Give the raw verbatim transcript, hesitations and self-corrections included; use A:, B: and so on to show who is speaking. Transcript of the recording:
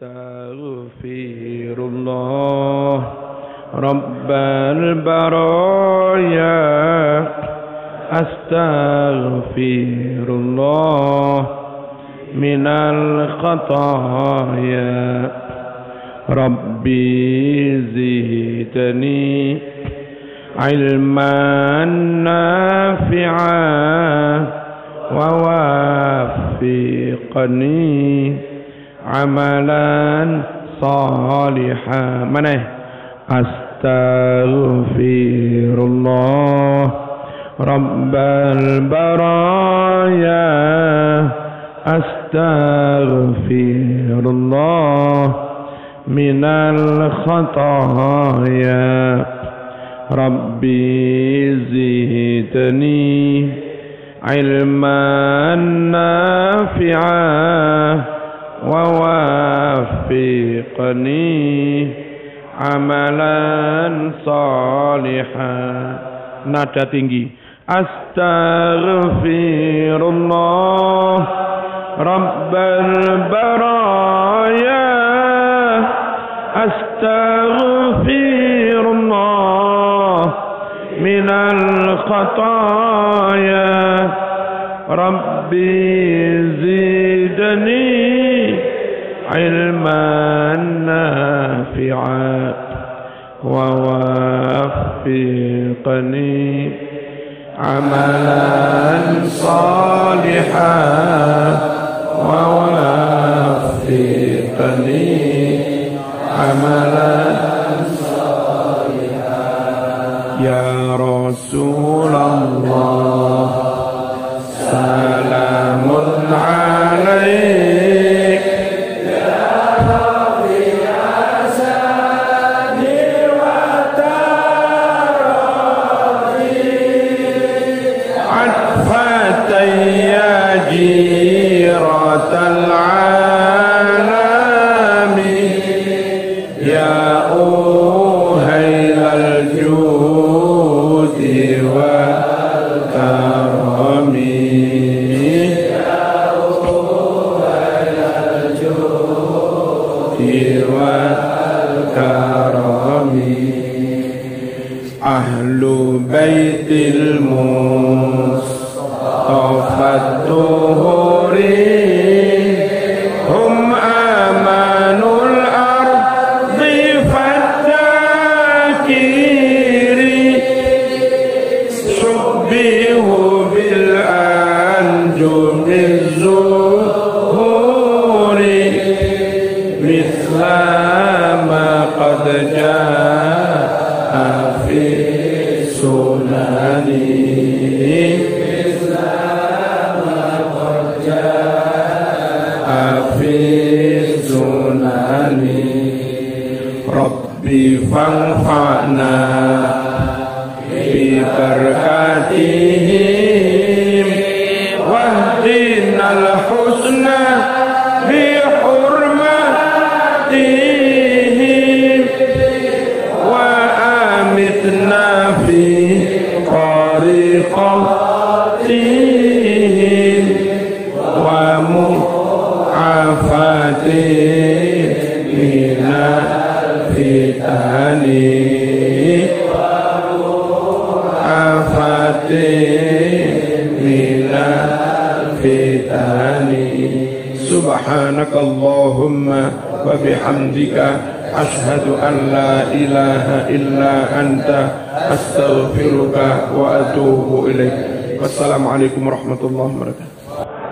A: Astaghfirullah Rabbal baraya Astaghfirullah minal khataya Rabbi zidni ilman nafi'an wa wafiqni amalan salihan. Mana? Astaghfirullah Rabbal baraya Astaghfirullah minal khataya Rabbi zidni ilman nafi'an wa wafiqni amalan salihan. Nada tinggi. Astaghfirullah Rabbal baraya Astaghfirullah minal khataya Rabbi zidni ilman nafi'an wa wafiqni amalan salihan wa wafiqni amalan salihan. Ya Rasulullah salamun alaik ya Rabbi asani wa tarani atfatayya jiratal alami ya uhailal judi wal karami ahlu baitil mustafa tuhuri hum amanul ardi fadakiri subbihu bil anjumiz zuhuri mithla ma qad jaa fi sunani fi sunani Rabbi fanfa'na bi barakatihim wahdinal husna bi hurmatihim wa amitna fi tariqatihim wa mu'afatihim minal fitani wa mu'afatihim minal fitani. Subhanakallahumma wa bihamdika ashhadu an la ilaha illa anta astaghfiruka wa atubu ilaik. Wassalamualaikum warahmatullahi wabarakatuh.